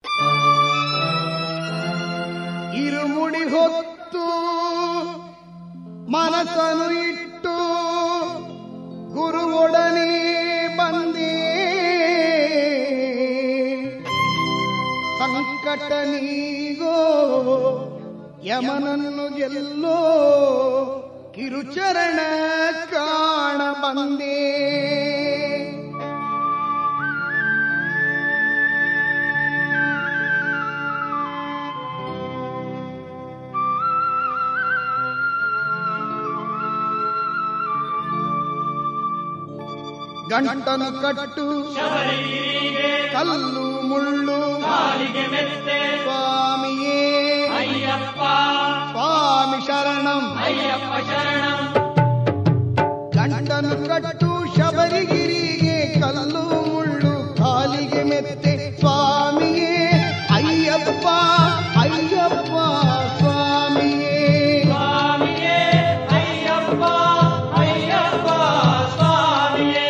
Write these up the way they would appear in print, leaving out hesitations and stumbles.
ಇರುಮುಡಿ ಹೊತ್ತು ಮನಸ್ಸನ್ನು ಇಟ್ಟು ಗುರುವೊಡನೆ ಬಂದೇ ಸಂಕಟ ನೀಗೋ ಯಮನನ್ನು ಗೆಲ್ಲೋ ಕಿರುಚರಣ ಕಾಣ ಬಂದೇ. ಗಂಟನು ಕಟ್ಟು ಕಲ್ಲು ಮುಳ್ಳು ಸ್ವಾಮಿಯೇ ಅಯ್ಯಪ್ಪ ಸ್ವಾಮಿ ಶರಣಂ ಅಯ್ಯಪ್ಪ ಶರಣಂ. ಗಂಟನು ಕಟ್ಟು ಶಬರಿಗಿರಿಗೆ ಕಲ್ಲು ಮುಳ್ಳು ಕಾಲಿಗೆ ಮೆತ್ತೆ ಸ್ವಾಮಿಯೇ ಅಯ್ಯಪ್ಪ ಅಯ್ಯಪ್ಪ ಸ್ವಾಮಿಯೇ ಸ್ವಾಮಿಯೇ ಅಯ್ಯಪ್ಪ ಅಯ್ಯಪ್ಪ ಸ್ವಾಮಿಯೇ.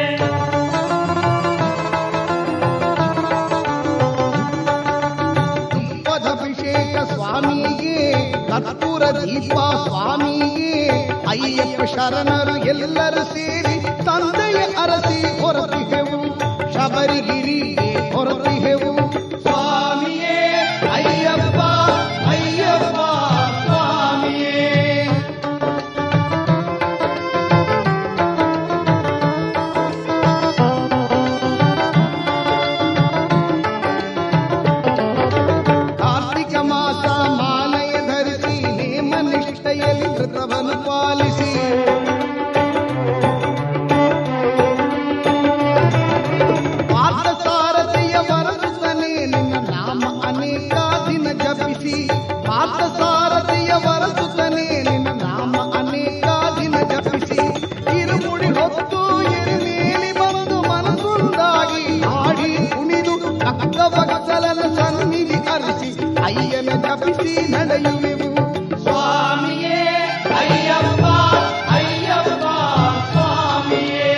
ತುಪ್ಪದಭಿಷೇಕ ಸ್ವಾಮಿಗೆ ಕರ್ಪೂರ ದೀಪ ಸ್ವಾಮಿಗೆ ಅಯ್ಯಪ್ಪ ಶರಣರು ಎಲ್ಲರೂ ಸೇರಿ ತಂದೆಯ ಅರಸಿ ಹೊರತಿಹೆವು ಶಬರಿಗಿರಿಗೆ ಹೊರತಿಹೆವು ಸ್ವಾಮಿಯೇ ಅಯ್ಯಪ್ಪ ಅಯ್ಯಪ್ಪ ಸ್ವಾಮಿಯೇ. ಕಾರ್ತಿಕ ಮಾಸ ಮಾಲೆಯ ಧರಿಸಿ ನೇಮ ನಿಷ್ಠೆಯಲ್ಲಿ ವ್ರತವನ್ನು ಪಾಲಿಸಿ ಪಾರ್ಥಸಾರಥಿಯ ವರಸುತ್ತನೆ ನಿನ್ನ ನಾಮ ಅನೇಕ ದಿನ ಜಪಿಸಿ ಪಾರ್ಥಸಾರಥಿಯ ವರಸುತ್ತನೆ ನಿನ್ನ ನಾಮ ಅನೇಕ ದಿನ ಜಪಿಸಿ ಇರುಮುಡಿ ಹೊತ್ತು ಎರುಮೇಲಿ ಬಂದು ಮನಸ್ಸುಂದಾಗಿ ಹಾಡಿ ಕುಣಿದು ಭಕ್ತ ಭಕ್ತಲನ ಸನ್ನಿಧಿ ಅರಿಸಿ ಅಯ್ಯನ ಜಪಿಸಿ ನಡೆಯುವೆವು ಸ್ವಾಮಿಯೇ ಅಯ್ಯಪ್ಪ ಅಯ್ಯಪ್ಪ ಸ್ವಾಮಿಯೇ.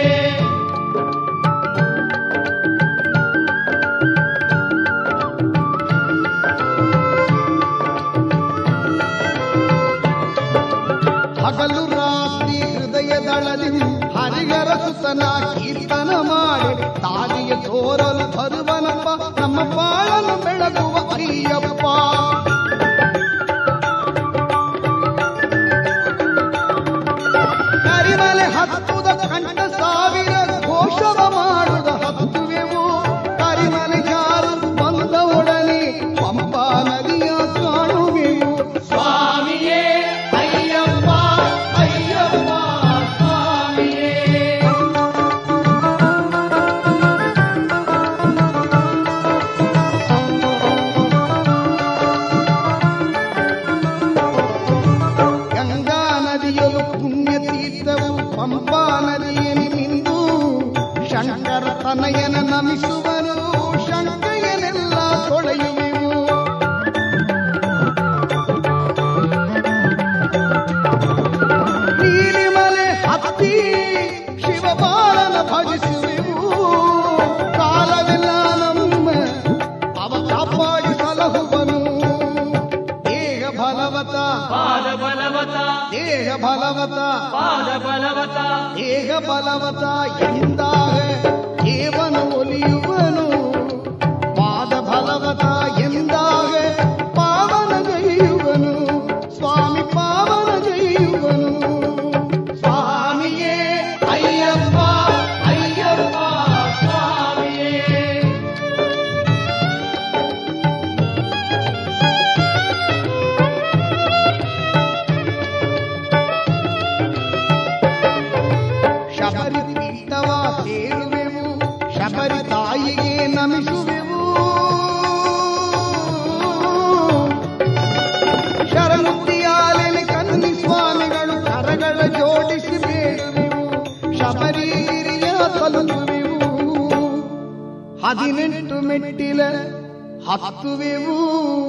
ಹಗಲು ರಾತ್ರಿ ಹೃದಯದಳದಿ ಹರಿಗರ ಸುತನ ಕೀರ್ತನ ಮಾಡಿ ತಾಲಿಯ ತೋರಲು ಬರುವನಪ್ಪ ನಮ್ಮ ಬಾಳನ್ನು ಬೆಳಗುವ ಅಯ್ಯಪ್ಪ. ಕರಿಮಲೆ ಹತ್ತುದ ಕಂಠ ಸಾವಿರ ಘೋಷವ ಮಾಡುದ ಹತ್ತುವೆವು ಕರಿಮಲೆ ಜಾರು ಬಂದ ಒಡನೆ ಪಂಪಾ ನದಿಯ ಕಾಣುವೆವು ಸ್ವಾಮಿಯೇ ಅಯ್ಯಪ್ಪ ಅಯ್ಯಪ್ಪ ಸ್ವಾಮಿಯೇ. ಗಂಗಾ ನದಿಯಲು ಪುಣ್ಯ ತೀರ್ಥವು ಪಂಪಾ ನದಿಯಲ್ಲಿ ಮಿಂದು ಶಂಕರ ತನಯನ ನಮಿಸುವನು ಶಂಕಯನೆಲ್ಲ ತೊಳೆಯುವೆವು ನೀಲಿಮಲೆ ಹತ್ತಿ ಶಿವಬಾಲನ ಭಜಿಸುವೆವು ಕಾಲವೆಲ್ಲ ನಮ್ಮ ಅವ ಕಾಪಾಡಿ ಸಲಹುವನು ದೇಹ ಬಲವತ ಪಾದ ಬಲವತ ದೇಹ ಬಲವತ ಪಾದ ಬಲವತ ದೇಹ ಬಲವತ ಎಂದಾಗ ದೇವನು ಒಲಿಯುವನು ಪಾದ ಬಲವತ ಎಂದಾಗ ಪಾವನಗೈಯುವನು ಸ್ವಾಮಿ ಪಾವನಗೈಯುವನು ಸ್ವಾಮಿಯೇ ಅಯ್ಯಪ್ಪ ಅಯ್ಯಪ್ಪ ಸ್ವಾಮಿಯೇ. ಶಬರಿ ಪೀಠವ ಸೇರುವೆವು ಶಬರಿ ತಾಯಿಗೆ ನಮಿಸುವೆವು ಶರಮುಕ್ತಿಯಾಲೆಲೆ ಕನ್ನಿ ಸ್ವಾಮಿಗಳು ಕರಗಳ ಜೋಡಿಸಿ ಬೇಡುವೆವು ಶಬರಿಗಿರಿಯ ತಲುಪುವೆವು 18 ಮೆಟ್ಟಿಲ ಹತ್ತುವೆವು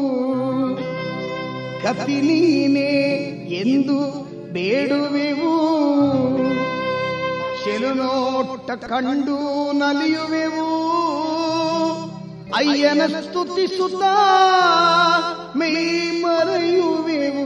ಗತಿ ನೀನೇ ಎಂದು ಬೇಡುವೆವು ಶೆಲುನೋಟ ಕಂಡು ನಲಿಯುವೆವು ಅಯ್ಯನ ಸ್ತುತಿಸುತ್ತ ಮೈ ಮರೆಯುವೆವು.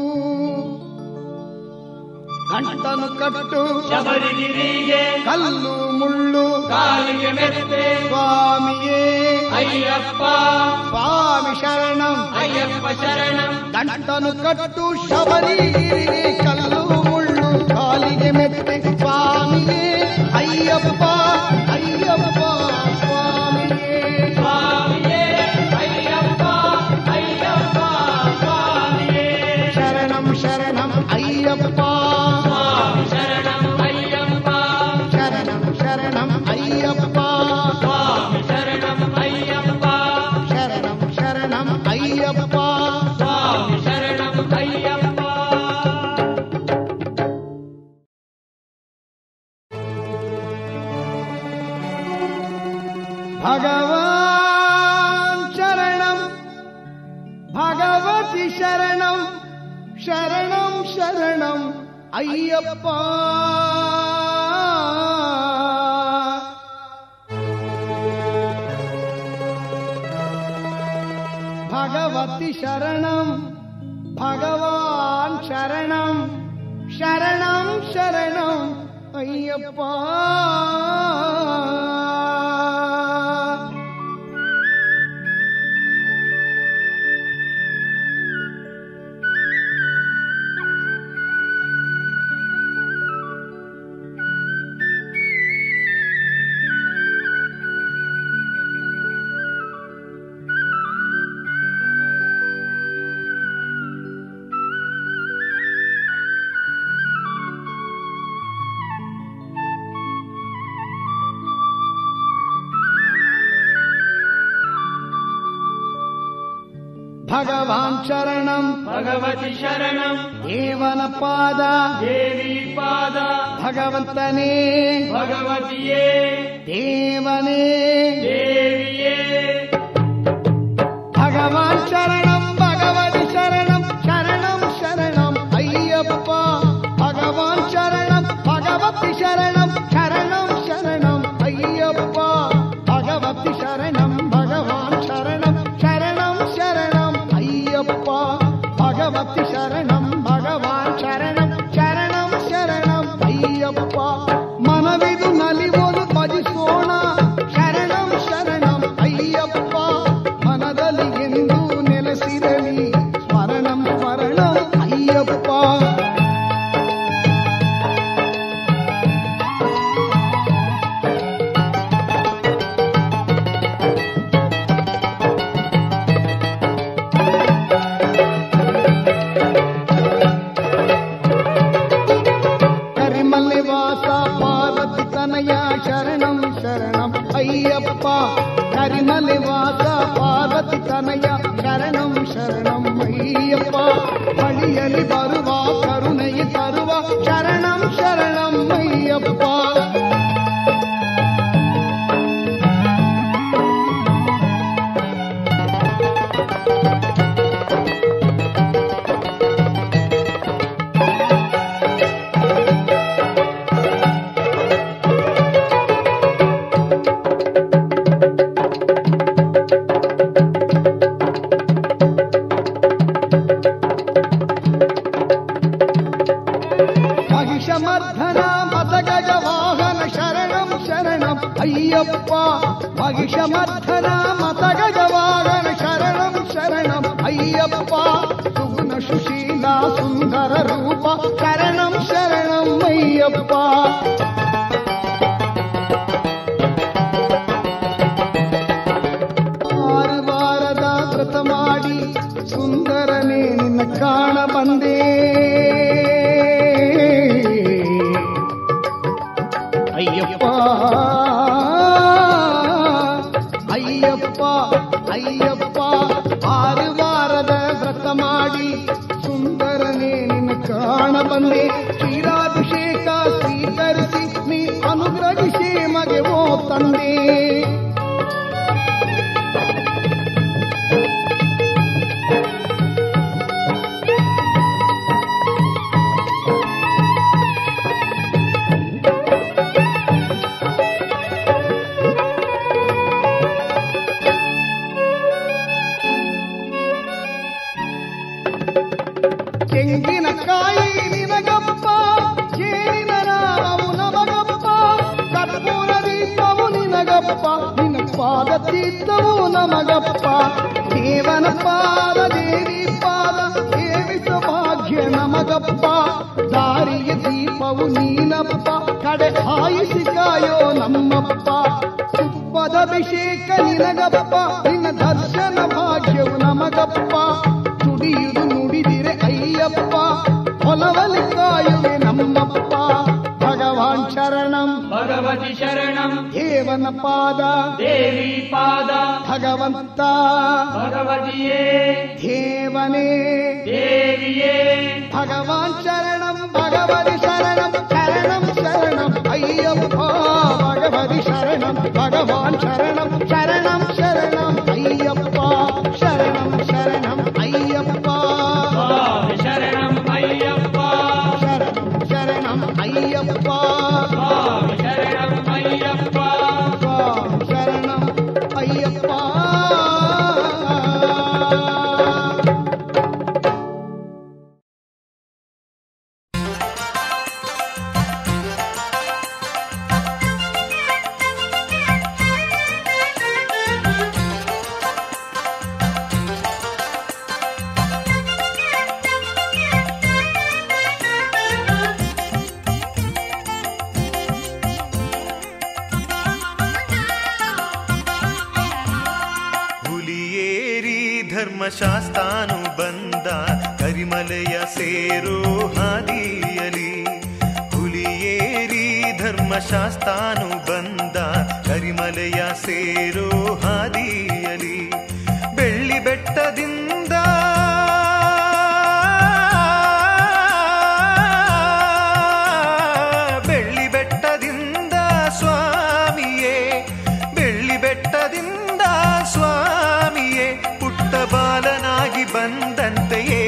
ಗಂಟನು ಕಟ್ಟು ಶಬರಿಗಿರಿಗೆ ಕಲ್ಲು ಮುಳ್ಳು ಕಾಲಿಗೆ ಮೆತ್ತೆ ಸ್ವಾಮಿಯೇ ಅಯ್ಯಪ್ಪ ಸ್ವಾಮಿ ಶರಣಂ ಅಯ್ಯಪ್ಪ ಶರಣಂ. ಗಂಟನು ಕಟ್ಟು ಶಬರಿಗಿರಿಗೆ ಕಲ್ಲು ಮುಳ್ಳು ಕಾಲಿಗೆ ಮೆತ್ತೆ ಸ್ವಾಮಿಯೇ ಅಯ್ಯಪ್ಪ ಅಯ್ಯಪ್ಪ ಸ್ವಾಮಿಯೇ. ಸ್ವಾಮಿಯೇ ಅಯ್ಯಪ್ಪ ಅಯ್ಯಪ್ಪ ಸ್ವಾಮಿಯೇ. ಶರಣಂ ಶರಣಂ ಅಯ್ಯಪ್ಪ ಸ್ವಾಮಿ ಶರಣಂ ಅಯ್ಯಪ್ಪ. ಶರಣಂ ಶರಣಂ ಅಯ್ಯಪ್ಪ ಸ್ವಾಮಿ ಶರಣಂ ಅಯ್ಯಪ್ಪ. ಶರಣಂ ಶರಣಂ ಅಯ್ಯಪ್ಪ. ಸ್ವಾಮಿ ಶರಣಂ ಅಯ್ಯಪ್ಪ. ಭಗವಾನ್ ಶರಣಂ ಭಗವತಿ ಶರಣಂ ಶರಣಂ ಶರಣಂ ಅಯ್ಯಪ್ಪ. ಭಗವತಿ ಶರಣಂ ಭಗವಾನ್ ಶರಣಂ ಶರಣಂ ಶರಣಂ ಅಯ್ಯಪ್ಪ. ಭಗವಾನ್ ಶರಣಂ ಭಗವತಿ ಶರಣಂ ದೇವನ ಪಾದ ದೇವಿ ಪಾದ ಭಗವಂತನೇ ಭಗವತಿಯೇ ದೇವನೇ ದೇವಿಯೇ. ಭಗವಾನ್ ಶರಣಂ ಭಗವತಿ ಶರಣಂ ಶರಣಂ ಶರಣಂ ಅಯ್ಯಪ್ಪ. ಭಗವಾನ್ ಶರಣಂ ಭಗವತಿ ಶರಣಂ ಶರಣಂ ಶರಣಂ ಅಯ್ಯಪ್ಪ. ಭಗವತಿ ಶರಣಂ ಭಗವಾನ್ ಶರಣಂ ಶರಣಂ ಶರಣಂ ಅಯ್ಯಪ್ಪ. ಭಗವತಿ ಶರಣಂ ಭಗವಾನ್ ಶರಣಂ ಶರಣಂ ಶರಣಂ ಅಯ್ಯಪ್ಪ. ಮನವಿದು ನಲಿವೋದು ಭಜಿಸೋಣ ಶರಣಂ ಶರಣಂ ಅಯ್ಯಪ್ಪ. ಮನದಲ್ಲಿ ಎಂದು ನೆಲೆಸಿರಲಿ ಸ್ಮರಣಂ ಸ್ಮರಣಂ ಅಯ್ಯಪ್ಪ. ಕರಿಮಲೆ ವಾಸ ಪಾರ್ವತಿ ತನಯ ಶರಣಂ ಶರಣಂ ಅಯ್ಯಪ್ಪ. ಕರಿಮಲೆ ವಾಸ ಪಾರ್ವತಿ ತನಯ ಶರಣಂ ಶರಣಂ ಅಯ್ಯಪ್ಪ. ಬಳಿಯಲ್ಲಿ ಬರುವ ಕರುಣೆಯ ತರುವ ಶರಣಂ ಶರಣಂ ಅಯ್ಯಪ್ಪ. ಮಹಿಷಮರ್ಧನ ಮದಗಜ ವಾಹನ ಶರಣಂ ಶರಣಂ ಅಯ್ಯಪ್ಪ. ಮಹಿಷಮರ್ಧನ ಮದಗಜ ವಾಹನ ಶರಣಂ ಶರಣಂ ಅಯ್ಯಪ್ಪ. ಸುಗುಣ ಸುಶೀಲ ಸುಂದರ ರೂಪ ಶರಣಂ ಶರಣಂ ಅಯ್ಯಪ್ಪ. ಆರು ವಾರದ ವ್ರತ ಮಾಡಿ ಸುಂದರನೇ ನಿನ್ನ ಕಾಣ ಬಂದೇ ಅಯ್ಯಪ್ಪ ಅಯ್ಯಪ್ಪ ಅಯ್ಯಪ್ಪ. ಆರು ವಾರದ ವ್ರತ ಮಾಡಿ ಸುಂದರನೇ ನಿನ್ನ ಕಾಣ ಬಂದೆ. ಕ್ಷೀರಾಭಿಷೇಕ ಸ್ವೀಕರಿಸಿ ನೀ ಅನುಗ್ರಹಿಸಿ ಮಗೆ ಓ ತಂದೆ. ದೀಪವು ನಮಗಪ್ಪ. ದೇವನ ಪಾದ ದೇವಿ ಪಾದ ಸೇವಿಸ ಭಾಗ್ಯ ನಮಗಪ್ಪ. ದಾರಿಯ ದೀಪವು ನೀನಪ್ಪ, ಕಡೆ ಹಾಯಿಸಿ ಕಾಯೋ ನಮ್ಮಪ್ಪ. ತುಪ್ಪದ ಅಭಿಷೇಕ ನಿನಗಪ್ಪ, ನಿನ್ನ ದರ್ಶನ ಭಾಗ್ಯವು ನಮಗಪ್ಪ. ನುಡಿಯುವುದು ನುಡಿದಿರೆ ಅಯ್ಯಪ್ಪ, ಹೊಲವಲ್ಲಿ ಕಾಯುವೆ ನಮ್ಮಪ್ಪ. ಭಗವಾನ್ ಶರಣಂ ಭಗವತಿ ಶರಣಂ ದೇವನ ಪಾದ ದೇವಿ ಪಾದ ಭಗವಂತ ಭಗವತಿಯೇ ದೇವನೇ ದೇವಿಯೇ ಭಗವಾನ್ ಶರಣಂ ಭಗವತಿ ಶರಣಂ ಶರಣಂ ಶರಣಂ ಅಯ್ಯಪ್ಪ. ಭಗವತಿ ಶರಣಂ ಭಗವಾನ್ ಶರಣಂ ಶರಣಂ ಶರಣಂ ಅಯ್ಯಪ್ಪ. ಶರಣಂ ಶರಣಂ ಅಯ್ಯಪ್ಪ. ಸ್ವಾಮಿ ಶರಣಂ ಅಯ್ಯಪ್ಪ ಶರಣಂ ಶರಣಂ ಅಯ್ಯಪ್ಪ. ಸ್ವಾಮಿ ಶರಣಂ ಅಯ್ಯಪ್ಪ ಸ್ವಾಮಿ ಶರಣಂ ಅಯ್ಯಪ್ಪ. ಧರ್ಮಶಾಸ್ತಾನು ಬಂದ ಕರಿಮಲೆಯ ಸೇರೋ ಹಾದಿಯಲಿ. ಹುಲಿಯೇರಿ ಧರ್ಮಶಾಸ್ತಾನು ಬಂದ ಕರಿಮಲೆಯ ಸೇರೋ ಹಾದಿಯಲಿ. ಬೆಳ್ಳಿ ಬೆಟ್ಟದಿಂದ ಬೆಳ್ಳಿ ಬೆಟ್ಟದಿಂದ ಸ್ವಾಮಿಯೇ, ಬೆಳ್ಳಿ ಬೆಟ್ಟದಿಂದ ಸ್ವಾಮಿಯೇ ಪುಟ್ಟ ಬಾಲನಾಗಿ ಬಂದಂತೆಯೇ.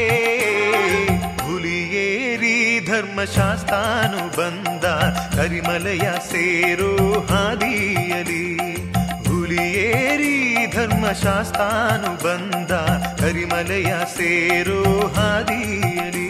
ಹುಲಿಯೇರಿ ಧರ್ಮಶಾಸ್ತಾನು ಬಂದ ಕರಿಮಲೆಯ ಸೇರೋ ಹಾದಿಯಲಿ. ಹುಲಿಯೇರಿ ಧರ್ಮಶಾಸ್ತಾನು ಬಂದ ಕರಿಮಲೆಯ ಸೇರೋ ಹಾದಿಯಲಿ.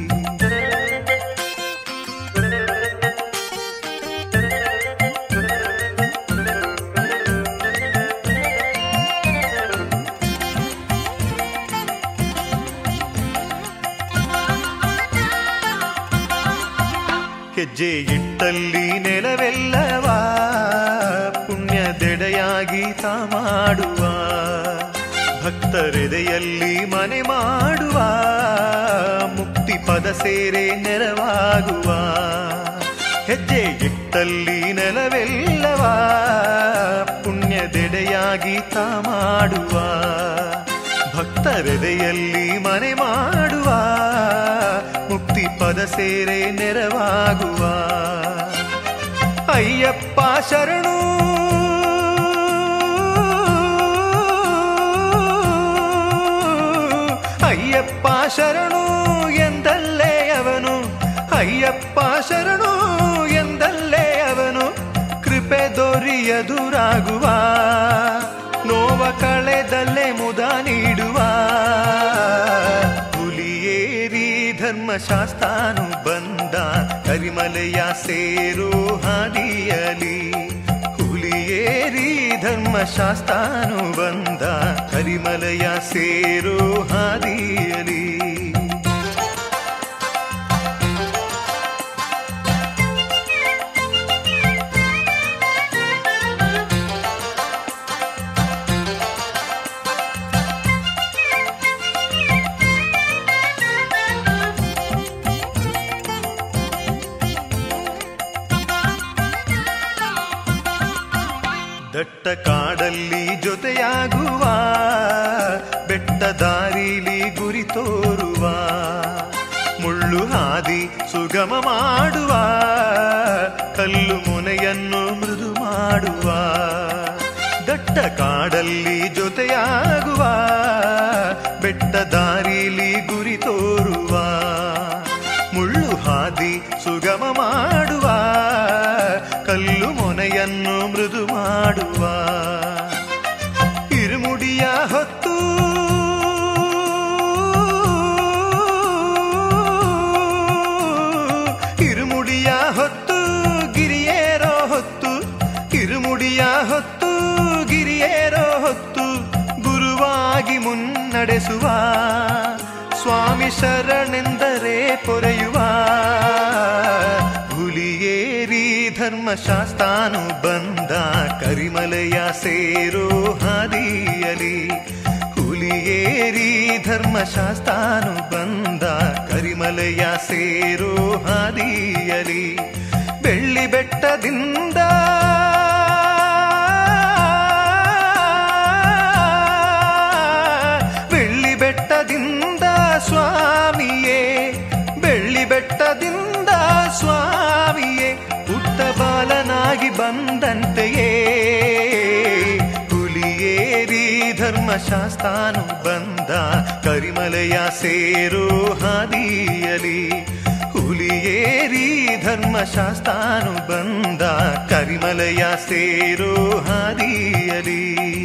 ಹೆಜ್ಜೆ ಇಟ್ಟಲ್ಲಿ ನೆಲವೆಲ್ಲವ ಪುಣ್ಯದೆಡೆಯಾಗಿ ತಾ ಮಾಡುವ. ಭಕ್ತರೆದೆಯಲ್ಲಿ ಮನೆ ಮಾಡುವ, ಮುಕ್ತಿ ಪದ ಸೇರೆ ನೆರವಾಗುವ. ಹೆಜ್ಜೆ ಇಟ್ಟಲ್ಲಿ ನೆಲವೆಲ್ಲವ ಪುಣ್ಯದೆಡೆಯಾಗಿ ತಾ ಮಾಡುವ. ಭಕ್ತರೆದೆಯಲ್ಲಿ ಮನೆ ಮಾಡುವ, ಮುಕ್ತಿ ಪದ ಸೇರೆ ನೆರವಾಗುವ. ಅಯ್ಯಪ್ಪ ಶರಣು ಅಯ್ಯಪ್ಪ ಶರಣು ಎಂದಲ್ಲೇ ಅವನು. ಅಯ್ಯಪ್ಪ ಶರಣು ಎಂದಲ್ಲೇ ಅವನು. ಕೃಪೆ ದೊರೆಯದುರಾಗುವ, ನೋವ ಕಳೆದಲ್ಲೇ ಮುದ ನೀಡುವ. ಹುಲಿಯೇರಿ ಧರ್ಮಶಾಸ್ತಾನು ಬಂದ ಕರಿಮಲೆಯ ಸೇರೋ ಹಾದಿಯಲಿ. ಹುಲಿಯೇರಿ ಧರ್ಮಶಾಸ್ತಾನು ಬಂದ ಕರಿಮಲೆಯ ಸೇರೋ ಹಾದಿಯಲಿ. ದಟ್ಟ ಕಾಡಲ್ಲಿ ಜೊತೆಯಾಗುವ, ಬೆಟ್ಟ ದಾರಿಲಿ ಗುರಿ ತೋರುವ. ಮುಳ್ಳು ಹಾದಿ ಸುಗಮ ಮಾಡುವ, ಕಲ್ಲು ಮೊನೆಯನ್ನು ಮೃದು ಮಾಡುವ. ದಟ್ಟ ಕಾಡಲ್ಲಿ ಜೊತೆಯಾಗುವ, ಬೆಟ್ಟ ದಾರಿಲಿ ಗುರಿ ತೋರುವ. ಮುಳ್ಳು ಹಾದಿ ಸುಗಮ ಮಾಡುವ, ಕಲ್ಲು ಮೊನೆಯನ್ನು ಮೃದು ಮಾಡುವ. ಇರುಮುಡಿಯ ಹೊತ್ತು ಇರುಮುಡಿಯ ಹೊತ್ತು ಗಿರಿಯೇರೋ ಹೊತ್ತು, ಇರುಮುಡಿಯ ಹೊತ್ತು ಗಿರಿಯೇರೋ ಹೊತ್ತು ಗುರುವಾಗಿ ಮುನ್ನಡೆಸುವ ಸ್ವಾಮಿ ಶರಣೆಂದರೆ ಪೊರೆಯುವ ಹುಲಿಯೇರಿ ಧರ್ಮಶಾಸ್ತಾನು ಬಂದ ಕರಿಮಲೆಯ ಸೇರೋ ಹಾದಿಯಲಿ ಹುಲಿಯೇರಿ ಧರ್ಮಶಾಸ್ತಾನು ಬಂದ ಕರಿಮಲೆಯ ಸೇರೋ ಹಾದಿಯಲಿ ಬೆಳ್ಳಿ ಬೆಟ್ಟದಿಂದ ಸ್ವಾಮಿಯೇ ಬೆಳ್ಳಿ ಬೆಟ್ಟದಿಂದ ಸ್ವಾಮಿಯೇ ಪುಟ್ಟ ಬಾಲನಾಗಿ ಬಂದಂತೆಯೇ ಹುಲಿಯೇರಿ ಧರ್ಮಶಾಸ್ತಾನು ಬಂದ ಕರಿಮಲೆಯ ಸೇರೋ ಹಾದಿಯಲಿ ಹುಲಿಯೇರಿ ಧರ್ಮಶಾಸ್ತಾನು ಬಂದ ಕರಿಮಲೆಯ ಸೇರೋ ಹಾದಿಯಲಿ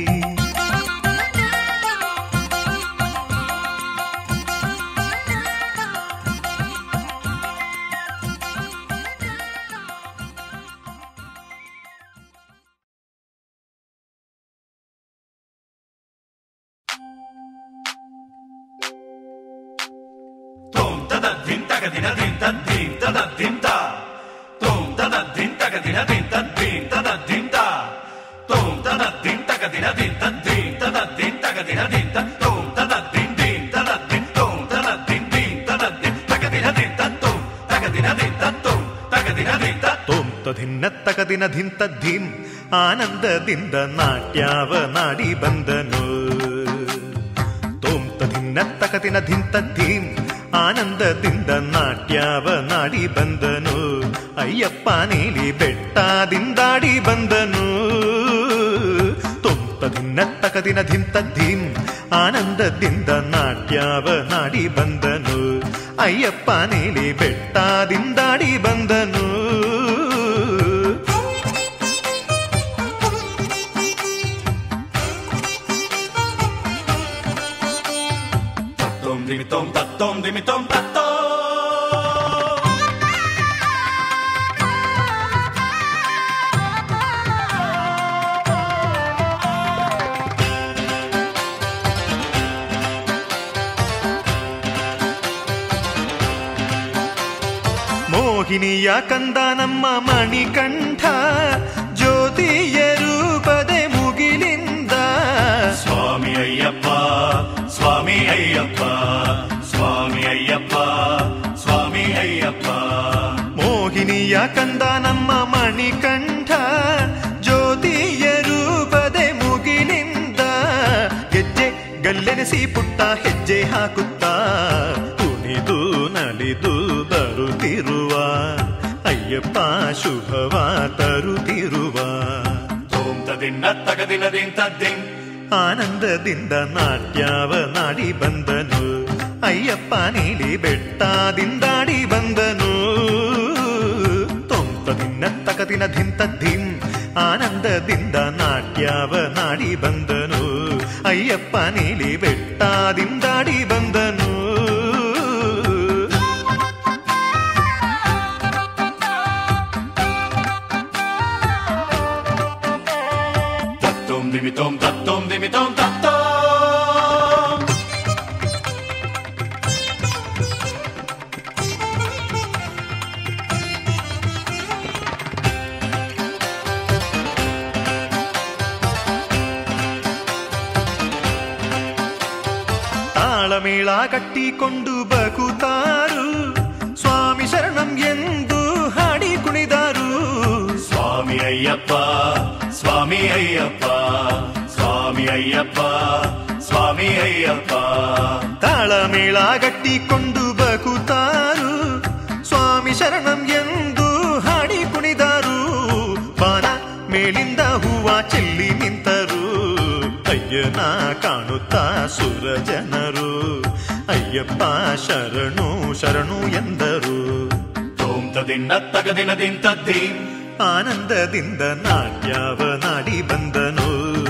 ತಗದಿನ ಧಿಂತ ಧೀಂ ಆನಂದದಿಂದ ನಾಟ್ಯಾವ ನಾಡಿ ಬಂದನು ತೋಂತ ಧಿನ್ನ ತಗದಿನ ಧಿಂತ ಧೀಂ ಆನಂದದಿಂದ ನಾಟ್ಯಾವ ನಾಡಿ ಬಂದನು ಅಯ್ಯಪ್ಪ ನೀಲಿ ಬೆಟ್ಟದಿಂದಾಡಿ ಬಂದನು ತೋಂತ ಧಿನ್ನ ತಗದಿನ ಧಿಂತ ಧೀಂ ಆನಂದದಿಂದ ನಾಟ್ಯಾವ ನಾಡಿ ಬಂದನು ಅಯ್ಯಪ್ಪ ನೀಲಿ ಬೆಟ್ಟದಿಂದಾಡಿ ಬಂದನು Tom tatom dimi tom tatom ಮೋಹಿನಿಯ ಕಂದ ನಮ್ಮ ಮಣಿಕಂಠ ಜ್ಯೋತಿಯ ರೂಪದೆ ಮುಗಿಲಿಂದ ಸ್ವಾಮಿ ಅಯ್ಯಪ್ಪ ಸ್ವಾಮಿ ಅಯ್ಯಪ್ಪ ಸ್ವಾಮಿ ಅಯ್ಯಪ್ಪ ಸ್ವಾಮಿ ಅಯ್ಯಪ್ಪ ಮೋಹಿನಿಯ ಕಂದ ನಮ್ಮ ಮಣಿಕಂಠ ಜ್ಯೋತಿಯ ರೂಪದೆ ಮುಗಿಲಿಂದ ಗೆಜ್ಜೆ ಗಲ್ಲೆನೆಸಿ ಪುಟ್ಟ ಹೆಜ್ಜೆ ಹಾಕುತ್ತಾ ಕುಣಿದು ನಲಿದು ಬರುತ್ತಿರುವ ಅಯ್ಯಪ್ಪ ಶುಭವ ತರುತ್ತಿರುವ ತೋಂತದಿನ್ನ ತಗದಿನದಿಂತದ್ದಿಂ ಆನಂದದಿಂದ ನಾಟ್ಯಾವ ನಾಡಿ ಬಂದನು ಅಯ್ಯಪ್ಪ ನೀಲಿ ಬೆಟ್ಟದಿಂದಾಡಿ ಬಂದನು ತೊಂತದಿನ್ನ ತಗದಿನ ಧಿಂತ ಧಿಂ ಆನಂದದಿಂದ ನಾಟ್ಯಾವ ನಾಡಿ ಬಂದನು ಅಯ್ಯಪ್ಪ ನೀಲಿ ಬೆಟ್ಟದಿಂದಾಡಿ ಬಂದನು Tom tatom dimi tom tatom ತಾಳಮೇಳ ಕಟ್ಟಿಕೊಂಡು ಬಕುತಾರು ಸ್ವಾಮಿ ಶರಣಂ ಎಂದು ಹಾಡಿ ಕುಣಿದಾರು ಸ್ವಾಮಿ ಅಯ್ಯಪ್ಪ ಸ್ವಾಮಿ ಅಯ್ಯಪ್ಪ ಸ್ವಾಮಿ ಅಯ್ಯಪ್ಪ ಸ್ವಾಮಿ ಅಯ್ಯಪ್ಪ ತಾಳಮೇಳ ಗಟ್ಟಿಕೊಂಡು ಬಕುತಾರು ಸ್ವಾಮಿ ಶರಣಂ ಎಂದು ಹಾಡಿ ಕುಣಿದಾರು ಬಾನ ಮೇಲಿಂದ ಹೂವ ಚೆಲ್ಲಿ ನಿಂತರು ಅಯ್ಯನ ಕಾಣುತ್ತಾ ಸುರ ಜನರು ಅಯ್ಯಪ್ಪ ಶರಣು ಶರಣು ಎಂದರು ತೋಂತದಿನ್ನ ತಗದಿನದಿಂತದ್ದೀಂ ಆನಂದದಿಂದ ನಾಟ್ಯಾವ ನಾಡಿ ಬಂದನು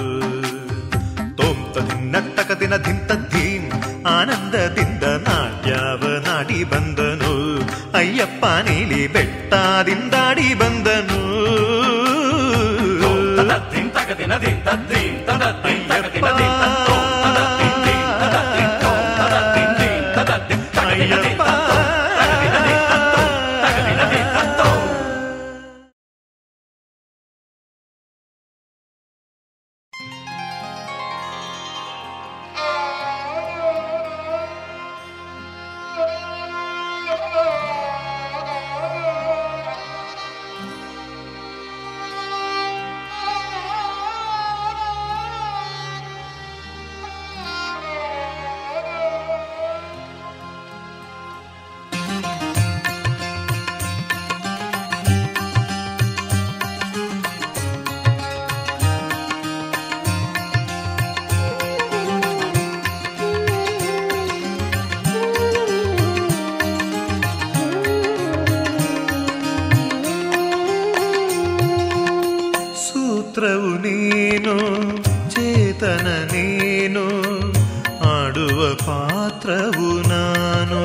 ತೋಂತದಿನ್ನ ತಗದಿನ ಧಿಂತದ್ದೀಂ ಆನಂದದಿಂದ ನಾಟ್ಯಾವ ನಾಡಿ ಬಂದನು ಅಯ್ಯಪ್ಪ ನೀಲಿ ಬೆಟ್ಟದಿಂದಾಡಿ ಬಂದನು ತಗದಿನದಿಂತದ್ದೀಂ ಸೂತ್ರವು ನೀನು, ಚೇತನ ನೀನು, ಆಡುವ ಪಾತ್ರವು ನಾನು.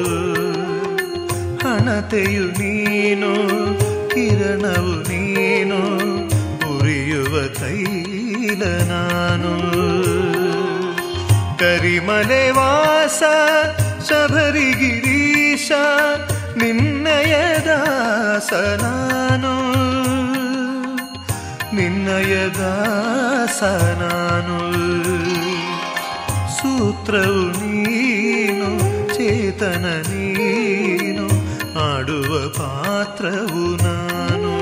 ಹಣತೆಯು ನೀನು, ಕಿರಣವು ನೀನು, ಉರಿಯುವ ತೈಲ ನಾನು. ಕರಿಮಲೆ ವಾಸ ಶಬರಿಗಿರೀಶ, ನಿನ್ನಯ ದಾಸ ನಾನು, ನಿನ್ನಯ ದಾಸ ನಾನು. ಸೂತ್ರವು ನೀನು, ಚೇತನ ನೀನು, ಆಡುವ ಪಾತ್ರವು ನಾನು.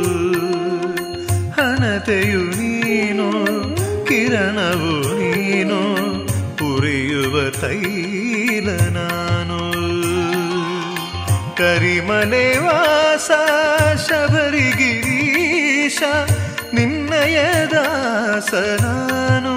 ಹಣತೆಯು ನೀನು, ಕಿರಣವು ನೀನು, ಉರಿಯುವ ತೈಲ ನಾನು. ಕರಿಮಲೆ ವಾಸ ಶಬರಿಗಿರೀಶ, ನಿನ್ನಯ ದಾಸ ನಾನು,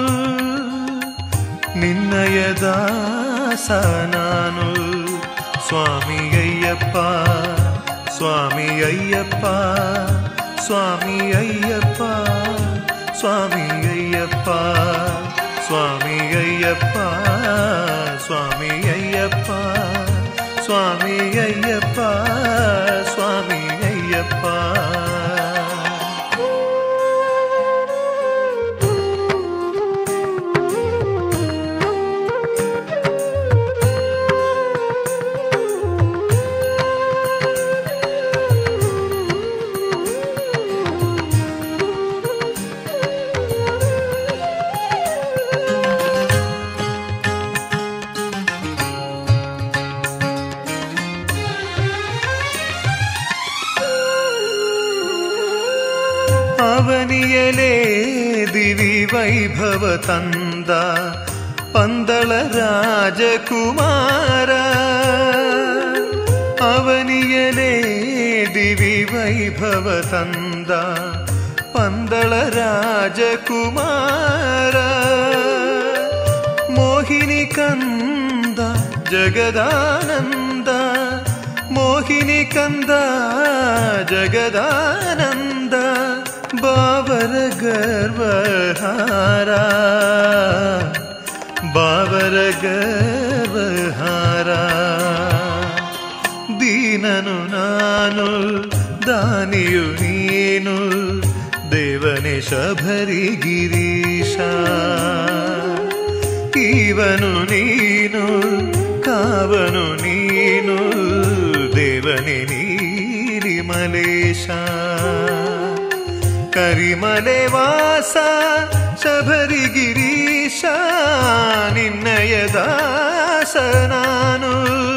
ನಿನ್ನಯ ದಾಸ ನಾನು. ಸ್ವಾಮಿ ಅಯ್ಯಪ್ಪ, ಸ್ವಾಮಿ ಅಯ್ಯಪ್ಪ, ಸ್ವಾಮಿ ಅಯ್ಯಪ್ಪ, ಸ್ವಾಮಿ ಅಯ್ಯಪ್ಪ, ಸ್ವಾಮಿ ಅಯ್ಯಪ್ಪ, ಸ್ವಾಮಿ ಅಯ್ಯಪ್ಪ, ಸ್ವಾಮಿ ಅಯ್ಯಪ್ಪ, ಸ್ವಾಮಿ ಅಯ್ಯಪ್ಪ. ಅವನಿಯಲೇ ದಿವಿ ವೈಭವ ತಂದ ಪಂದಳ ರಾಜಕುಮಾರ. ಅವನಿಯಲೇ ದಿವಿ ವೈಭವ ತಂದ ಪಂದಳ ರಾಜಕುಮಾರ. ಮೋಹಿನಿ ಕಂದ ಜಗದಾನಂದ, ಮೋಹಿನಿ ಕಂದ ಜಗದಾನಂದ. ಬಾವರ ಗರ್ವಹಾರ, ಬಾವರ ಗರ್ವಹಾರ. ದೀನನು ನಾನು, ದಾನಿಯು ನೀನು, ದೇವನೇ ಶಬರಿಗಿರೀಶ. ಈವನು ನೀನು, ಕಾವನು ನೀನು, ದೇವನೇ ನೀಲಿಮಲೇಶ. ಕರಿಮಲೆ ವಾಸ ಶಬರಿಗಿರೀಶ, ನಿನ್ನಯ ದಾಸ ನಾನು,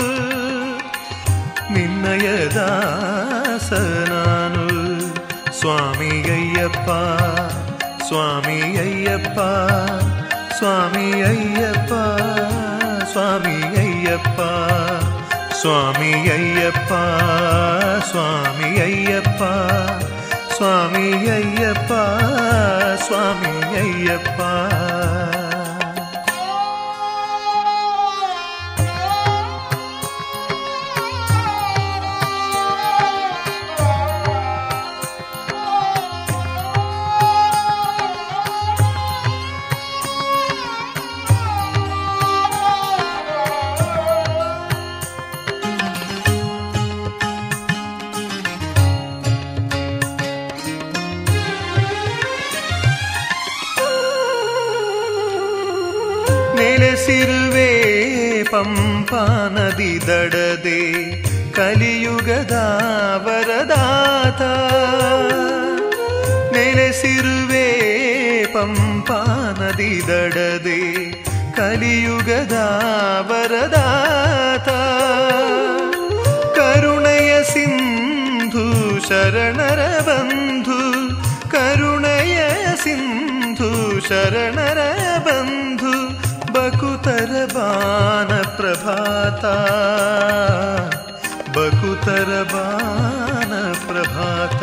ನಿನ್ನಯ ದಾಸ ನಾನು. ಸ್ವಾಮಿ ಅಯ್ಯಪ್ಪ, ಸ್ವಾಮಿ ಅಯ್ಯಪ್ಪ, ಸ್ವಾಮಿ ಅಯ್ಯಪ್ಪ, ಸ್ವಾಮಿ ಅಯ್ಯಪ್ಪ, ಸ್ವಾಮಿ ಅಯ್ಯಪ್ಪ, ಸ್ವಾಮಿ ಅಯ್ಯಪ್ಪ, ಸ್ವಾಮಿ ಅಯ್ಯಪ್ಪ, ಸ್ವಾಮಿ ಅಯ್ಯಪ್ಪ. ನೆಲೆಸಿರುವೆ ಪಂಪಾ ನದಿ ದಡದೆ ಕಲಿಯುಗದ ವರದಾತ. ನೆಲೆಸಿರುವೆ ಪಂಪಾ ನದಿ ದಡದೆ ಕಲಿಯುಗದ ವರದಾತ. ಕರುಣೆಯ ಸಿಂಧು ಶರಣರ ಬಂಧು, ಕರುಣೆಯ ಸಿಂಧು ಶರಣರ ಬಂಧು, ಬಕುತರ ಬಾನ ಪ್ರಭಾತ, ಬಕುತರ ಬಾನ ಪ್ರಭಾತ.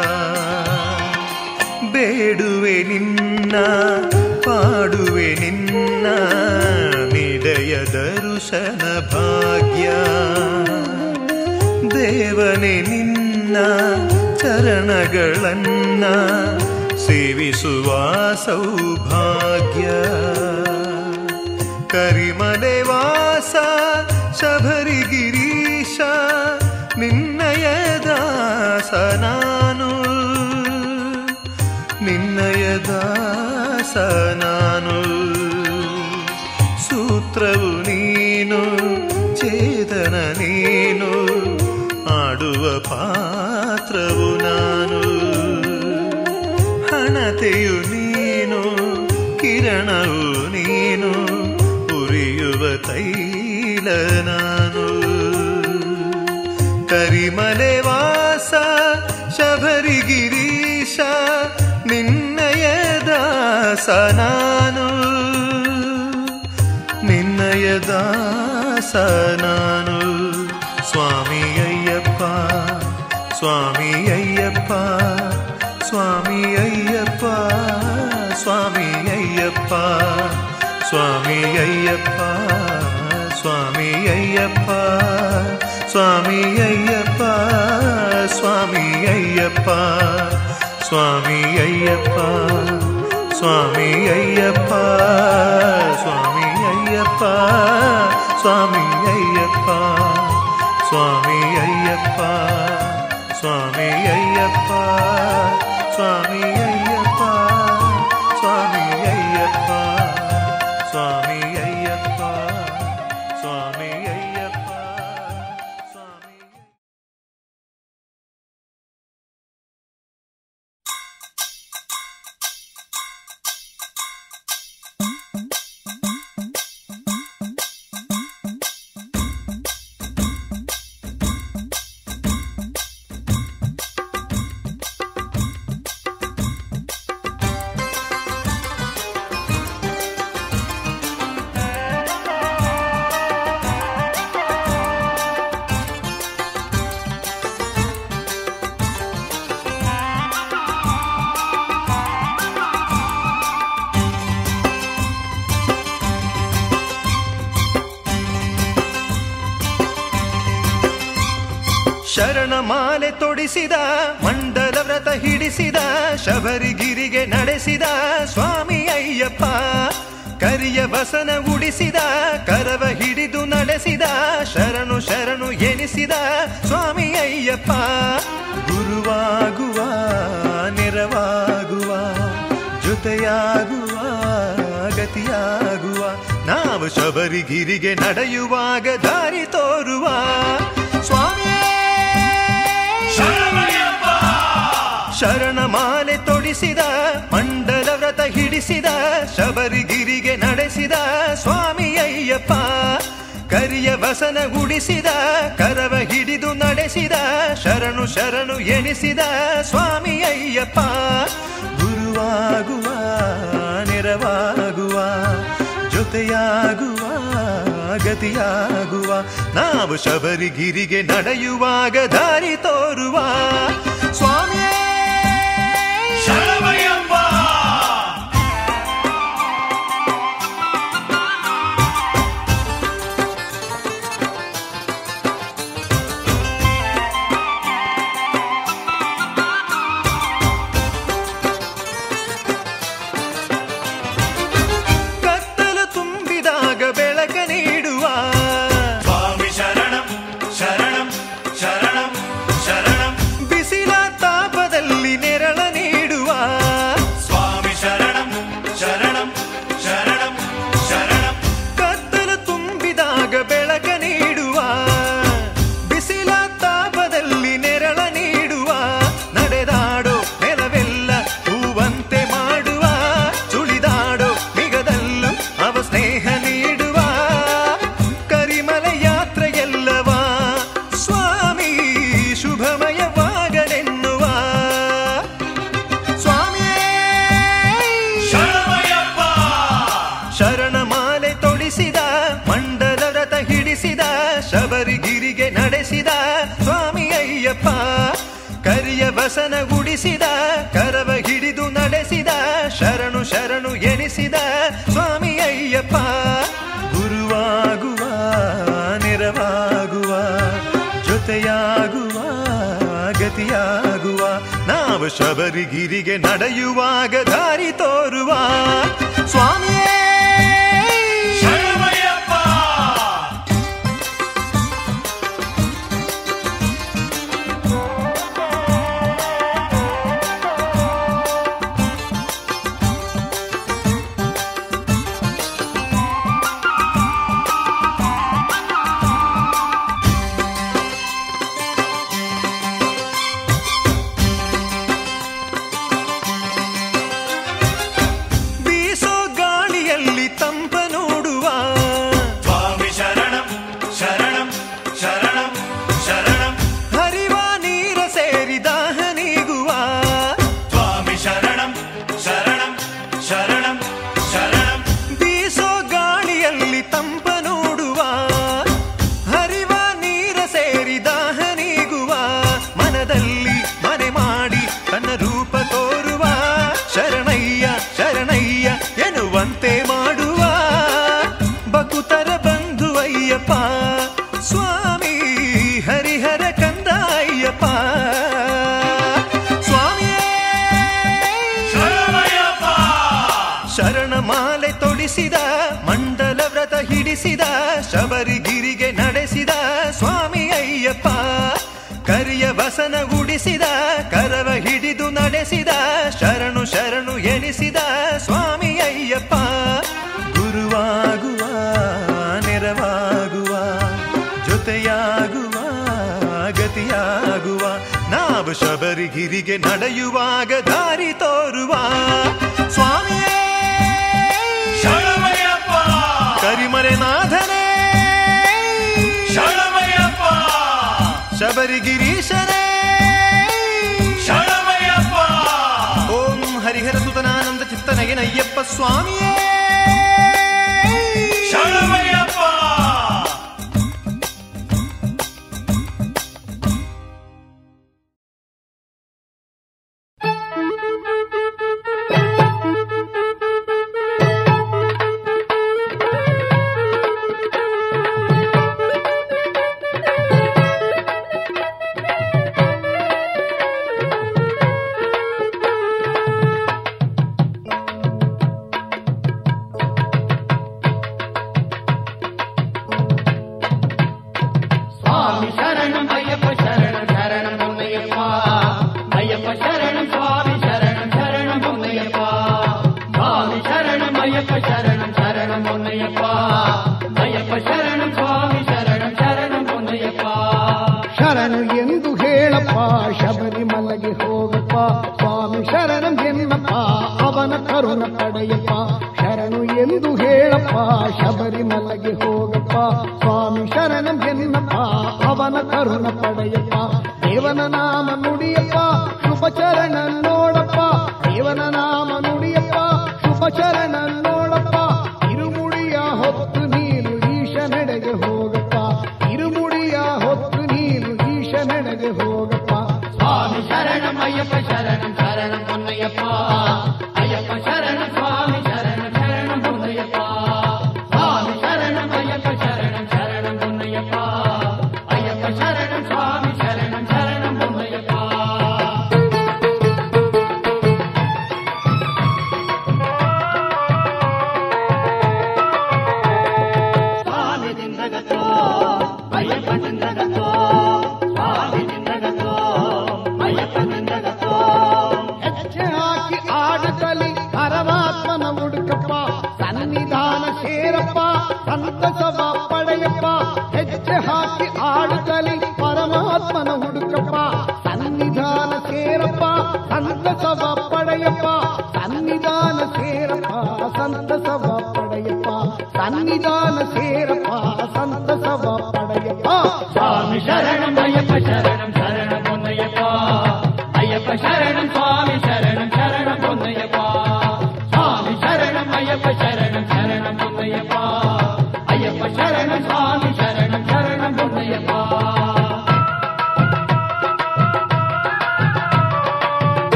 ಬೇಡುವೆ ನಿನ್ನ ಪಾಡುವೆ ನಿನ್ನ ನಿಡೆಯ ದರುಶನ ಭಾಗ್ಯ. ದೇವನೇ ನಿನ್ನ ಚರಣಗಳನ್ನ ಸೇವಿಸುವ ಸೌಭಾಗ್ಯ. ಕರಿಮಲೆ ವಾಸ ಶಬರಿಗಿರೀಶ ನಿನ್ನಯ ದಾಸ ನಾನು, ನಿನ್ನಯ ದಾಸ ನಾನು. ಸೂತ್ರವು ನೀನು ಚೇತನ ನೀನು, ಆಡುವ ಪಾತ್ರವು ನಾನು. ಹಣತೆಯು ನೀನು ಕಿರಣವು ನೀನು, ಉರಿಯುವ ತೈಲ ನಾನು. ಕರಿಮಲೆ ವಾಸ ಶಬರಿಗಿರೀಶ ನಿನ್ನಯ ದಾಸ ನಾನು, ನಿನ್ನಯ ದಾಸ ನಾನು. ಸ್ವಾಮಿ ಅಯ್ಯಪ್ಪ ಸ್ವಾಮಿ ಅಯ್ಯಪ್ಪ ಸ್ವಾಮಿ ಅಯ್ಯಪ್ಪ ಸ್ವಾಮಿ ಅಯ್ಯಪ್ಪ ಸ್ವಾಮಿ ಅಯ್ಯಪ್ಪ ಸ್ವಾಮಿ ಅಯ್ಯಪ್ಪ ಸ್ವಾಮಿ ಅಯ್ಯಪ್ಪ ಸ್ವಾಮಿ ಅಯ್ಯಪ್ಪ ಸ್ವಾಮಿ ಅಯ್ಯಪ್ಪ ಸ್ವಾಮಿ ಅಯ್ಯಪ್ಪ ಸ್ವಾಮಿ ಅಯ್ಯಪ್ಪ ಸ್ವಾಮಿ ಅಯ್ಯಪ್ಪ ಸ್ವಾಮಿ ಅಯ್ಯಪ್ಪ ಸ್ವಾಮಿ ಅಯ್ಯಪ್ಪ ಸ್ವಾಮಿ ಅಯ್ಯಪ್ಪ ಸ್ವಾಮಿ ಅಯ್ಯಪ್ಪ ಸ್ವಾಮಿ ಅಯ್ಯಪ್ಪ ಸ್ವಾಮಿ ಅಯ್ಯಪ್ಪ ಸ್ವಾಮಿ. ಶರಣಮಾಲೆ ತೊಡಿಸಿದ ಮಂಡಲ ವ್ರತ ಹಿಡಿಸಿದ ಶಬರಿಗಿರಿಗೆ ನಡೆಸಿದ ಸ್ವಾಮಿ ಅಯ್ಯಪ್ಪ. ಕರಿಯ ಬಸನ ಉಡಿಸಿದ ಕರವ ಹಿಡಿದು ನಡೆಸಿದ ಶರಣು ಶರಣು ಎನಿಸಿದ ಸ್ವಾಮಿ ಅಯ್ಯಪ್ಪ. ಗುರುವಾಗುವ ನೆರವಾಗುವ ಜೊತೆಯಾಗುವ ಗತಿಯಾಗುವ ನಾವು ಶಬರಿಗಿರಿಗೆ ನಡೆಯುವಾಗ ದಾರಿ ತೋರುವ ಸ್ವಾಮಿಯೇ. ಶರಣಮಾಲೆ ತೊಡಿಸಿದ ಮಂಡಲ ವ್ರತ ಹಿಡಿಸಿದ ಶಬರಿಗಿರಿಗೆ ನಡೆಸಿದ ಸ್ವಾಮಿ ಅಯ್ಯಪ್ಪ. ಕರಿಯ ಬಸನ ಗುಡಿಸಿದ ಕರವ ಹಿಡಿದು ನಡೆಸಿದ ಶರಣು ಶರಣು ಎನಿಸಿದ ಸ್ವಾಮಿ ಅಯ್ಯಪ್ಪ. ಗುರುವಾಗುವ ನೆರವಾಗುವ ಜೊತೆಯಾಗುವ ಗತಿಯಾಗುವ ನಾವು ಶಬರಿಗಿರಿಗೆ ನಡೆಯುವಾಗ ದಾರಿ ತೋರುವ ಸ್ವಾಮಿಯೇ. ಶರಣಮಯ್ಯಪ್ಪ. ಕತ್ತಲು ತುಂಬಿದಾಗ ಬೆಳಕ ನೀಡುವ ಸ್ವಾಮಿ ಶರಣಂ ಶರಣಂ ಶರಣಂ ಶರಣಂ. ಬಿಸಿಲ ತಾಪದ ವಸನ ಗುಡಿಸಿದ ಕರವ ಹಿಡಿದು ನಡೆಸಿದ ಶರಣು ಶರಣು ಎನಿಸಿದ ಸ್ವಾಮಿ ಅಯ್ಯಪ್ಪ ಗುರುವಾಗುವ ನೆರವಾಗುವ ಜೊತೆಯಾಗುವ ಗತಿಯಾಗುವ ನಾವು ಶಬರಿಗಿರಿಗೆ ನಡೆಯುವಾಗ ದಾರಿ ತೋರುವ ಸ್ವಾಮಿಯೇ ಮಂಡಲ ವ್ರತ ಹಿಡಿಸಿದ ಶಬರಿಗಿರಿಗೆ ನಡೆಸಿದ ಸ್ವಾಮಿ ಅಯ್ಯಪ್ಪ ಕರಿಯ ವಸನ ಗುಡಿಸಿದ ಕರವ ಹಿಡಿದು ನಡೆಸಿದ ಶರಣು ಶರಣು ಎನಿಸಿದ ಸ್ವಾಮಿ ಅಯ್ಯಪ್ಪ ಗುರುವಾಗುವ ನೆರವಾಗುವ ಜೊತೆಯಾಗುವ ಗತಿಯಾಗುವ ನಾವು ಶಬರಿಗಿರಿಗೆ ನಡೆಯುವಾಗ ದಾರಿ ತೋರುವ ಸ್ವಾಮಿಯೇ ಕರಿಮಲೆನಾಥನೇ ಶರಣಮಯ್ಯಪ್ಪ ಶಬರಿಗಿರೀಶನೇ ಶರಣಮಯ್ಯಪ್ಪ ಓಂ ಹರಿಹರ ಸುತನಾನಂದ ಚಿತ್ತನಯನಯ್ಯಪ್ಪ ಸ್ವಾಮಿಯೇ ಶರಣಮಯ್ಯಪ್ಪ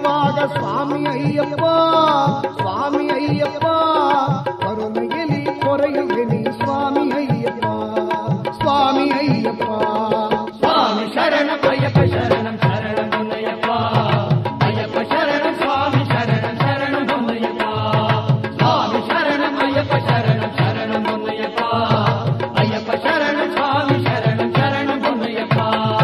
ಬೇಡುವಾಗ ಸ್ವಾಮಿ ಅಯ್ಯಪ್ಪ ಸ್ವಾಮಿ ಅಯ್ಯಪ್ಪ ಕರುಣೆಯಲ್ಲಿ ಕೊರೆಯುವೆನಿ ಸ್ವಾಮಿ ಅಯ್ಯಪ್ಪ ಸ್ವಾಮಿ ಅಯ್ಯಪ್ಪ ಸ್ವಾಮಿ ಶರಣಂ ಅಯ್ಯಪ್ಪ ಶರಣಂ ಶರಣಂ ಹೊನ್ನಯ್ಯಪ್ಪ ಅಯ್ಯಪ್ಪ ಶರಣಂ ಸ್ವಾಮಿ ಶರಣಂ ಶರಣಂ ಹೊನ್ನಯ್ಯಪ್ಪ ಸ್ವಾಮಿ ಶರಣಂ ಅಯ್ಯಪ್ಪ ಶರಣಂ ಶರಣಂ ಹೊನ್ನಯ್ಯಪ್ಪ ಅಯ್ಯಪ್ಪ ಶರಣಂ ಸ್ವಾಮಿ ಶರಣಂ ಶರಣಂ ಹೊನ್ನಯ್ಯಪ್ಪ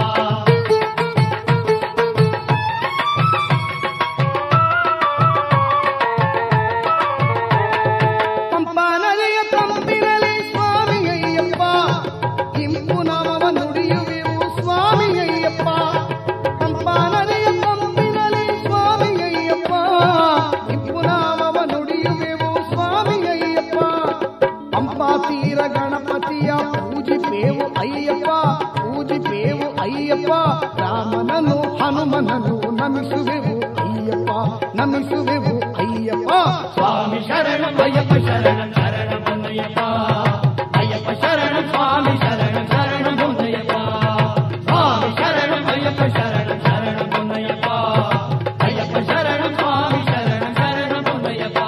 ಪಂಪಾ ನದಿಯ ತಂಪಿನಲ್ಲಿ ಸ್ವಾಮಿ ಅಯ್ಯಪ್ಪ ಇಂಪು ನಾಮವ ನುಡಿಯುವೆವು ಸ್ವಾಮಿ ಅಯ್ಯಪ್ಪ ಪಂಪಾ ನದಿಯ ತಂಪಿನಲ್ಲಿ ಸ್ವಾಮಿ ಅಯ್ಯಪ್ಪ ಇಂಪು ನಾಮವ ನುಡಿಯುವೆವು ಸ್ವಾಮಿ ಅಯ್ಯಪ್ಪ ಪಂಪಾ ತೀರ ಗಣಪತಿಯ ಪೂಜಿಪೇವು ಅಯ್ಯಪ್ಪ ಪೂಜಿಪೇವು ಅಯ್ಯಪ್ಪ ರಾಮನನು ಹನುಮನನು ನಮಿಸುವೆವು ಅಯ್ಯಪ್ಪ ನಮಿಸುವೆವು ಅಯ್ಯಪ್ಪ ಸ್ವಾಮಿ ಶರಣಂ ಅಯ್ಯಪ್ಪ ಶರಣಂ ಶರಣಂ ಹೊನ್ನಯ್ಯಪ್ಪ ಅಯ್ಯಪ್ಪ ಶರಣಂ ಸ್ವಾಮಿ ಶರಣಂ ಶರಣಂ ಹೊನ್ನಯ್ಯಪ್ಪ ಸ್ವಾಮಿ ಶರಣಂ ಅಯ್ಯಪ್ಪ ಶರಣಂ ಶರಣಂ ಹೊನ್ನಯ್ಯಪ್ಪ ಅಯ್ಯಪ್ಪ ಶರಣಂ ಸ್ವಾಮಿ ಶರಣಂ ಶರಣಂ ಹೊನ್ನಯ್ಯಪ್ಪ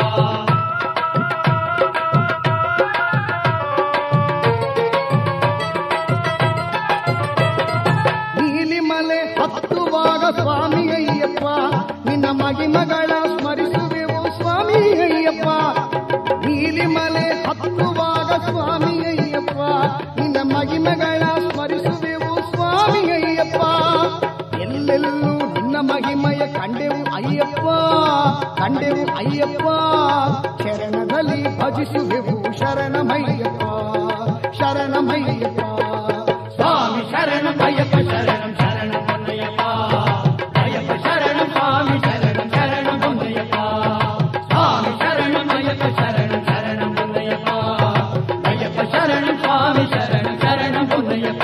ನೀಲಿಮಲೆ ಹತ್ತುವಾಗ ಸ್ವಾಮಿ ಅಯ್ಯಪ್ಪ ನಿನ್ನ ಮಗಿಮಗಳ ಸ್ಮರಿಸುವೆವು ಸ್ವಾಮಿ ಅಯ್ಯಪ್ಪ ನೀಲಿಮಲೆ ಹತ್ತುವಾಗ ಸ್ವಾಮಿ ಅಯ್ಯಪ್ಪ ನಿನ್ನ ಮಗಿಮಗಳ ಸ್ಮರಿಸುವೆವು ಸ್ವಾಮಿ ಅಯ್ಯಪ್ಪ ಎಲ್ಲೆಲ್ಲೂ ನಿನ್ನ ಮಹಿಮಯ ಕಂಡೆವು ಅಯ್ಯಪ್ಪ ಕಂಡೆವು ಅಯ್ಯಪ್ಪ ಶರಣದಲ್ಲಿ ಭಜಿಸುವೆವು ಶರಣಮಯ್ಯಪ್ಪ ಶರಣಮಯ್ಯಪ್ಪ ಸ್ವಾಮಿ ಶರಣಂ ಅಯ್ಯಪ್ಪ ಶರಣಂ ಶರಣಂ ಹೊನ್ನಯ್ಯಪ್ಪ ಅಯ್ಯಪ್ಪ ಶರಣಂ ಸ್ವಾಮಿ ಶರಣಂ ಶರಣಂ ಹೊನ್ನಯ್ಯಪ್ಪ ಸ್ವಾಮಿ ಶರಣಂ ಅಯ್ಯಪ್ಪ ಶರಣಂ ಶರಣಂ ಹೊನ್ನಯ್ಯಪ್ಪ ಅಯ್ಯಪ್ಪ ಶರಣಂ ಸ್ವಾಮಿ ಶರಣಂ ಶರಣಂ ಹೊನ್ನಯ್ಯಪ್ಪ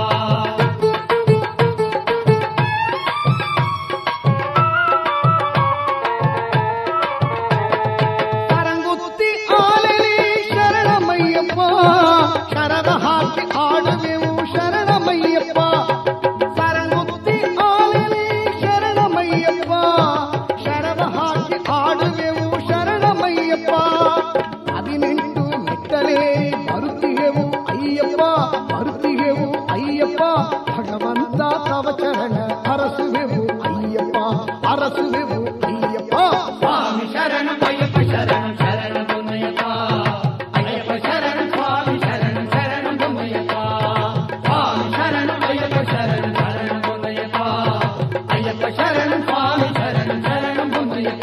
ಸರಂಗುತ್ತಿ ಆಲೆಲಿ ಶರಣಮಯ್ಯಪ್ಪ ಶರದ ಹಾಕಿ ಆಡುವೆವು ಶರಣಮಯ್ಯಪ್ಪ ಸರಂಗುತ್ತಿ ಆಲೆಲಿ ಶರಣಮಯ್ಯಪ್ಪ ಶರದ ಹಾಕಿ ಆಡುವೆವು ಶರಣಮಯ್ಯಪ್ಪ 18 ಮೆಟ್ಟಲೇರಿ ಬರುತ್ತಿಗೆವು ಅಯ್ಯಪ್ಪ ಬರುತ್ತಿಗೆವು ಅಯ್ಯಪ್ಪ ಭಗವಂತ ತವ ಚರಣ ಹರಸುವೆವು ಅಯ್ಯಪ್ಪ ಹರಸುವೆವು ಅಯ್ಯಪ್ಪ ಸ್ವಾಮಿ ಶರಣಂ ಅಯ್ಯಪ್ಪ ಶರಣಂ ಶರಣಂ ಹೊನ್ನಯ್ಯಪ್ಪ ಅಯ್ಯಪ್ಪ ಶರಣಂ ಸ್ವಾಮಿ ಶರಣಂ ಶರಣಂ ಹೊನ್ನಯ್ಯಪ್ಪ ಸ್ವಾಮಿ ಶರಣಂ ಅಯ್ಯಪ್ಪ ಶರಣಂ ಶರಣಂ ಹೊನ್ನಯ್ಯಪ್ಪ ಅಯ್ಯಪ್ಪ ಶರಣಂ ಸ್ವಾಮಿ ಶರಣಂ ಶರಣಂ ಹೊನ್ನಯ್ಯಪ್ಪ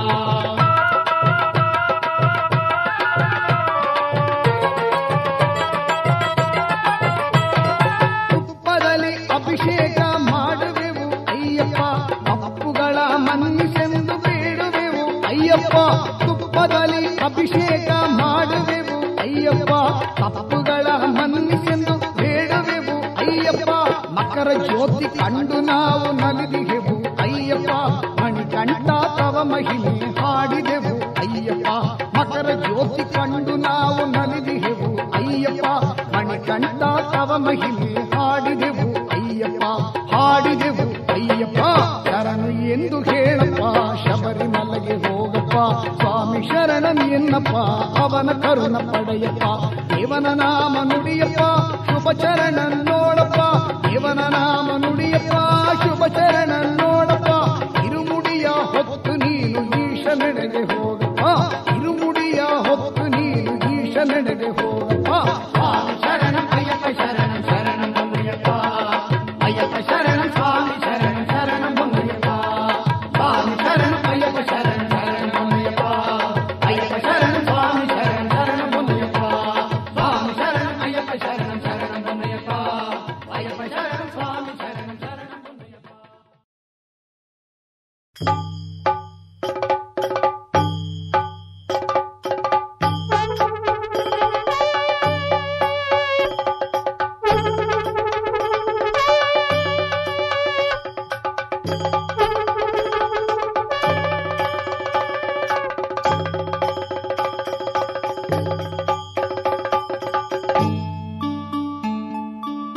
ತುಪ್ಪದಲ್ಲಿ ಅಭಿಷೇಕ ಮಾಡುವೆವು ಅಯ್ಯಪ್ಪ ಅಪ್ಪುಗಳ ಮನ್ನಿಸೆಂದು ಬೇಡುವೆವು ಅಯ್ಯಪ್ಪ ತುಪ್ಪದಲ್ಲಿ ಅಭಿಷೇಕ ಮಾಡುವೆವು ಅಯ್ಯಪ್ಪ ತಪ್ಪುಗಳ ಮನ್ನಿಸೆಂದು ಬೇಡುವೆವು ಅಯ್ಯಪ್ಪ ಮಕರ ಜ್ಯೋತಿ ಕಂಡು ನಾವು ನಲಿದಿಗೆವು ಅಯ್ಯಪ್ಪ ಮಣಿಕಂಠ ತವ ಮಹಿಮೆ ಹಾಡಿದೆವು ಅಯ್ಯಪ್ಪ ಮಕರ ಜ್ಯೋತಿ ಕಂಡು ನಾವು ನಲಿದಿಗೆವು ಅಯ್ಯಪ್ಪ ಮಣಿಕಂಠ ತವ ಮಹಿಮೆ ಹಾಡಿದೆವು ಅಯ್ಯಪ್ಪ ಹಾಡಿದೆವು ಅಯ್ಯಪ್ಪ ಶರಣು ಎಂದು ಹೇಳಪ್ಪ ಶಬರಿಮಲೆಗೆ ಹೋಗಪ್ಪ ಸ್ವಾಮಿ ಶರಣನ್ ಎನ್ನಪ್ಪ ಅವನ ಕರುಣ ಪಡೆಯಪ್ಪ ದೇವನ ನಾಮ ನುಡಿಯಪ್ಪ ಶುಭ ಚರಣ ನೋಡಪ್ಪ ದೇವನ ನಾಮ ನುಡಿಯಪ್ಪ ಶುಭ ಚರಣ ನೋಡಪ್ಪ ಇರುಮುಡಿಯ ಹೊತ್ತು ನೀನು ಈಶನೆಡೆಗೆ ಹೋಗಪ್ಪ ಇರುಮುಡಿಯ ಹೊತ್ತು ನೀನು ಈಶನೆಡೆಗೆ ಹೋಗಪ್ಪ ಸ್ವಾಮಿ ಶರಣಂ ಅಯ್ಯಪ್ಪ ಶರಣಂ ಶರಣಂ ಹೊನ್ನಯ್ಯಪ್ಪ ಅಯ್ಯಪ್ಪ ಶರಣಂ ಸ್ವಾಮಿ ಶರಣಂ ಶರಣಂ ಹೊನ್ನಯ್ಯಪ್ಪ ಸ್ವಾಮಿ ಶರಣಂ ಅಯ್ಯಪ್ಪ ಶರಣಂ ಶರಣಂ ಹೊನ್ನಯ್ಯಪ್ಪ ಅಯ್ಯಪ್ಪ ಶರಣಂ ಸ್ವಾಮಿ ಶರಣಂ ಶರಣಂ ಹೊನ್ನಯ್ಯಪ್ಪ ಸ್ವಾಮಿ ಶರಣಂ ಅಯ್ಯಪ್ಪ ಶರಣಂ ಶರಣಂ ಹೊನ್ನಯ್ಯಪ್ಪ ಅಯ್ಯಪ್ಪ ಶರಣಂ ಸ್ವಾಮಿ ಶರಣಂ ಶರಣಂ ಹೊನ್ನಯ್ಯಪ್ಪ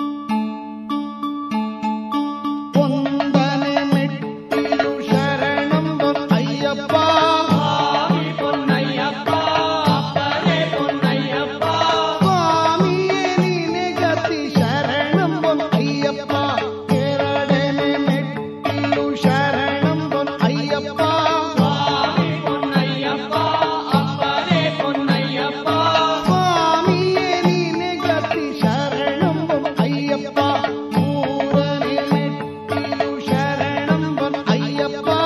ಒಂದನೆ ಮೆಟ್ಟಿಲು ಶರಣ ಅಯ್ಯಪ್ಪ